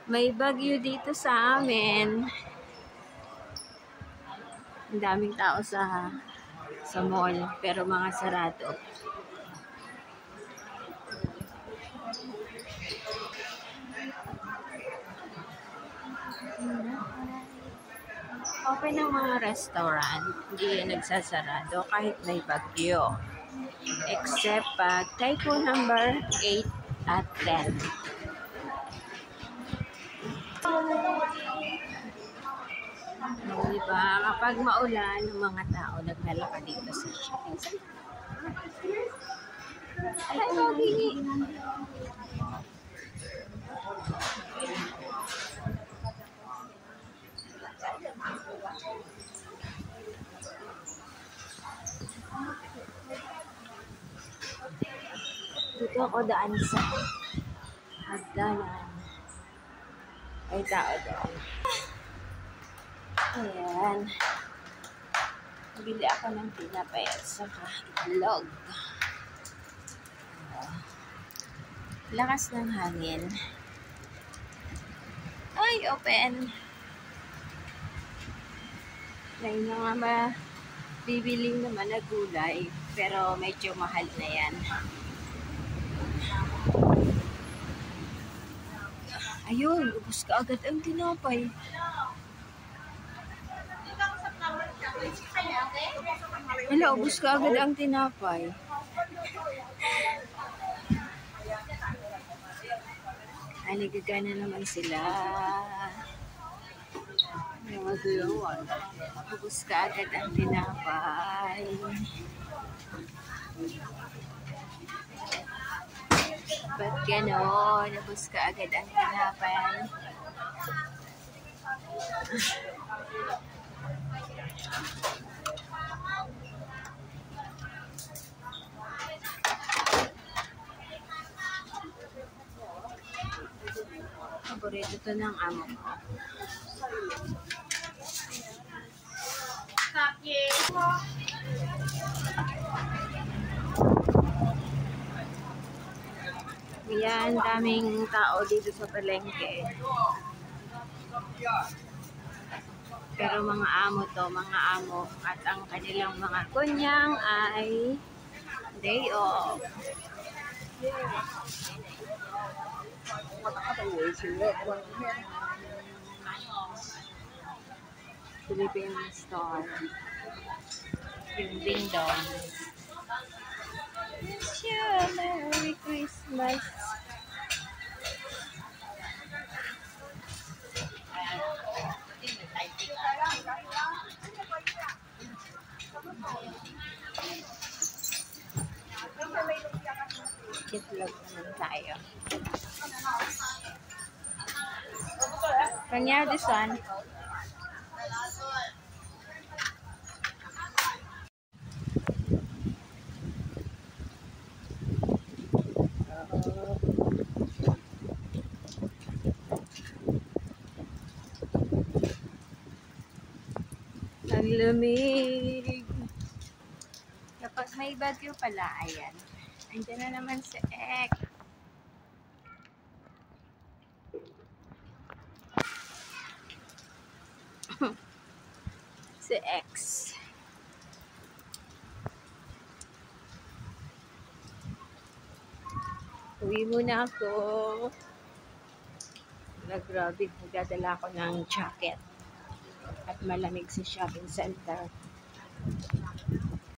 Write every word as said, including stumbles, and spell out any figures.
May bagyo dito sa amin. Ang daming tao sa sa mall, pero mga sarado. Open ang mga restaurant, hindi yan nagsasarado kahit may bagyo. Except pag typhoon number eight at ten. Diba? Kapag maulan, ang mga tao naglalakad dito sa shopping center. Ay, Pogi! Dito ako daan sa hagdanan. Ay, tao doon. Ayan. Bili ako ng tinapay at saka itlog. Lakas ng hangin. Ay, open. May mga ba bibiling naman na gulay, pero medyo mahal na yan. Ayun, ubos ka agad ang tinapay. Wala, ubos ka agad ang tinapay. Ay, nagagana naman sila. Ubos ka agad ang tinapay. Ba't gano'n? Ubos ka agad ang tinapay. Paborito to ng amo ko. Yan, daming tao dito sa palengke. Pero mga amo to, mga amo. At ang kanilang mga kunyang ay day off. Philippine store. Yung ding dong. Sure, Merry Christmas. Itlog naman tayo. Kanya, this one. Ang lamig. Kapag may bagyo pala, ayan. Andiyan na naman si X. Si X. Uwi muna ako. Wala, grabe. Nagdadala ako ng jacket. At malamig sa shopping center.